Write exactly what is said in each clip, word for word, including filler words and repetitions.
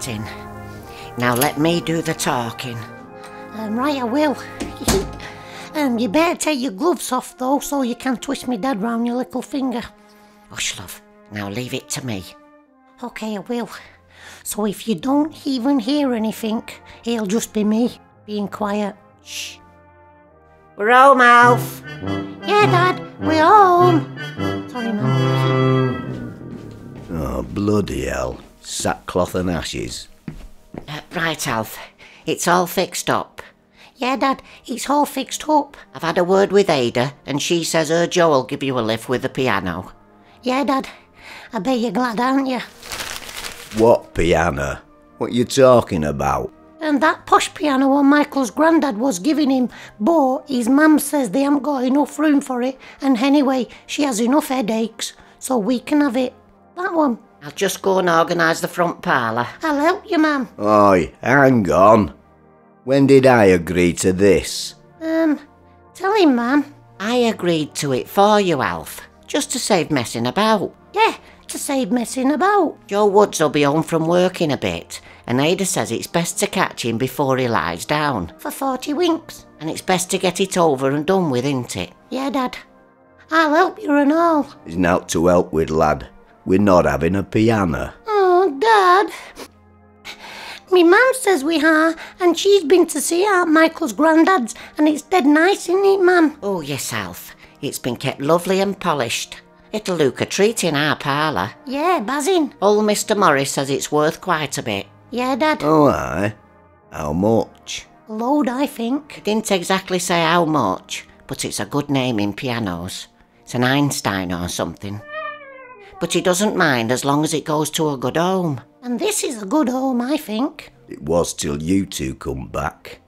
in. Now let me do the talking. Um, right, I will. um, you better take your gloves off, though, so you can twist me dad round your little finger. Hush, love. Now leave it to me. Okay, I will. So if you don't even hear anything, it'll just be me being quiet. Shh. We're home, Alf. Yeah, Dad, we're home. Sorry, Mum. Oh, bloody hell. Sackcloth and ashes. Uh, right, Alf. It's all fixed up. Yeah, Dad, it's all fixed up. I've had a word with Ada, and she says her Joe'll give you a lift with the piano. Yeah, Dad. I bet you're glad, aren't you? What piano? What you talking about? And that posh piano what Michael's granddad was giving him, but his mum says they haven't got enough room for it, and anyway, she has enough headaches, so we can have it. That one. I'll just go and organise the front parlour. I'll help you, Mum. Oi, hang on. When did I agree to this? Um, tell him, Mum. I agreed to it for you, Alf, just to save messing about. Yeah, to save messing about. Joe Woods will be home from work in a bit, and Ada says it's best to catch him before he lies down. For forty winks. And it's best to get it over and done with, isn't it? Yeah, Dad. I'll help you and all. There's naught to help with, lad. We're not having a piano. Oh, Dad. Me mum says we are, and she's been to see Aunt Michael's granddad's, and it's dead nice, isn't it, Mum? Oh, yes, Alf. It's been kept lovely and polished. It'll look a treat in our parlour. Yeah, buzzing. Old Mister Morris says it's worth quite a bit. Yeah, Dad. Oh, aye. How much? A load, I think. He didn't exactly say how much, but it's a good name in pianos. It's an Einstein or something. But he doesn't mind as long as it goes to a good home. And this is a good home, I think. It was till you two come back.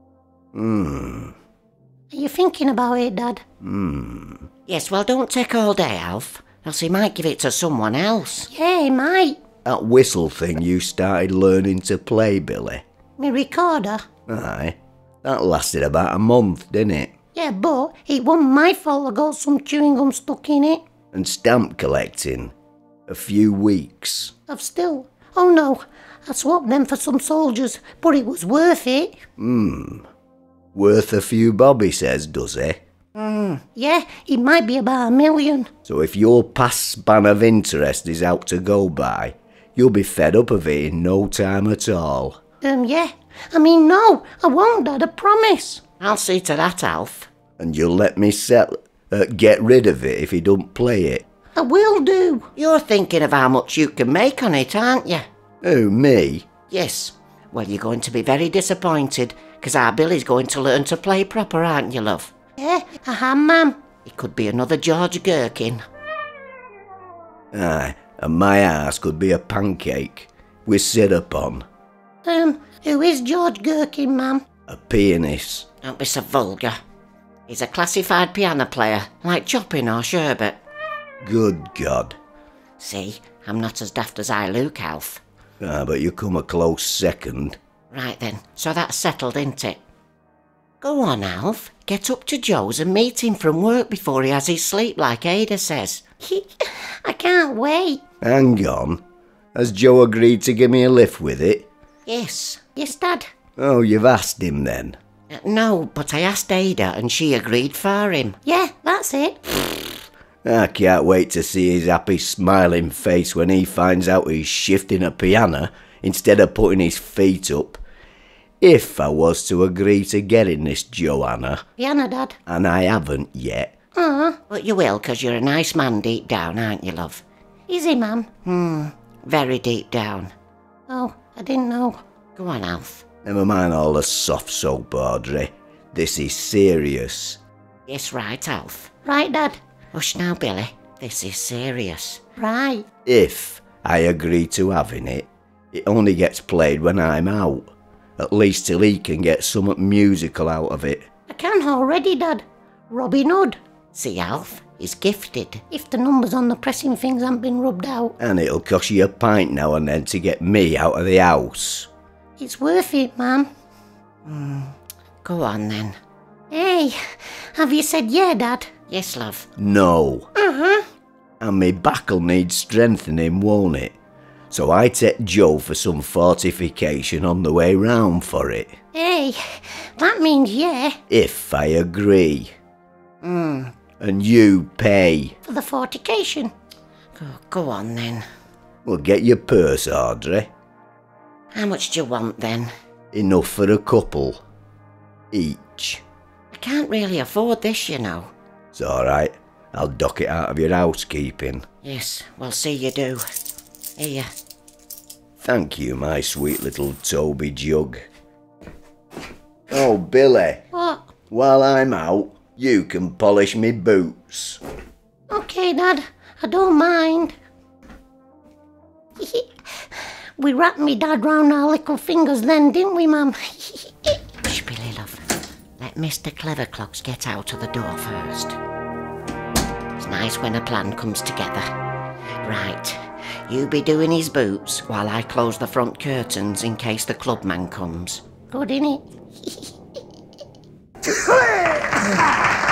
Hmm. Are you thinking about it, Dad? Hmm. Yes, well, don't take all day, Alf, else he might give it to someone else. Yeah, he might. That whistle thing you started learning to play, Billy? Me recorder? Aye. That lasted about a month, didn't it? Yeah, but it wasn't my fault I got some chewing gum stuck in it. And stamp collecting. A few weeks. I've still... Oh no, I swapped them for some soldiers, but it was worth it. Hmm. Worth a few bob, he says, does he? Hmm. Yeah, it might be about a million. So if your past span of interest is out to go by, you'll be fed up of it in no time at all. Um, yeah. I mean, no, I won't, Dad, I promise. I'll see to that, Alf. And you'll let me sell, uh, get rid of it if he don't play it? I will do. You're thinking of how much you can make on it, aren't you? Who, me? Yes. Well, you're going to be very disappointed, because our Billy's going to learn to play proper, aren't you, love? Yeah, I am, Mum. It could be another George Gherkin. Aye, and my arse could be a pancake with syrup on. Um, who is George Gherkin, Mum? A pianist. Don't be so vulgar. He's a classified piano player, like Chopin or Sherbet. Good God. See, I'm not as daft as I look, Alf. Ah, but you come a close second. Right then, so that's settled, isn't it? Go on, Alf. Get up to Joe's and meet him from work before he has his sleep, like Ada says. I can't wait. Hang on. Has Joe agreed to give me a lift with it? Yes. Yes, Dad. Oh, you've asked him then? Uh, no, but I asked Ada and she agreed for him. Yeah, that's it. I can't wait to see his happy smiling face when he finds out he's shifting a piano instead of putting his feet up. If I was to agree to getting this Joanna. Piano, Dad. And I haven't yet. Uh-huh. But you will, 'cause you're a nice man deep down, aren't you, love? Is he, Mum? Hmm, very deep down. Oh, I didn't know. Go on, Alf. Never mind all the soft soap, Audrey. This is serious. Yes, right, Alf. Right, Dad. Hush now, Billy. This is serious. Right. If I agree to having it, it only gets played when I'm out. At least till he can get something musical out of it. I can already, Dad. Robin Hood. See, Alf, he's gifted. If the numbers on the pressing things haven't been rubbed out. And it'll cost you a pint now and then to get me out of the house. It's worth it, Mum. Hmm. Go on, then. Hey, have you said yeah, Dad? Yes, love. No. Uh-huh. And me back'll need strengthening, won't it? So I take Joe for some fortification on the way round for it. Hey, that means yeah. If I agree. Hmm. And you pay. For the fortification. Go, go on then. Well, get your purse, Audrey. How much do you want then? Enough for a couple. Each. I can't really afford this, you know. It's alright. I'll dock it out of your housekeeping. Yes, we'll see you do. Here. Thank you, my sweet little Toby jug. Oh, Billy. What? While I'm out, you can polish me boots. Okay, Dad. I don't mind. We wrapped me Dad round our little fingers then, didn't we, Mum? Shh, Billy, love. Let Mister Cleverclogs get out of the door first. It's nice when a plan comes together. Right, you be doing his boots while I close the front curtains in case the clubman comes. Good, innit?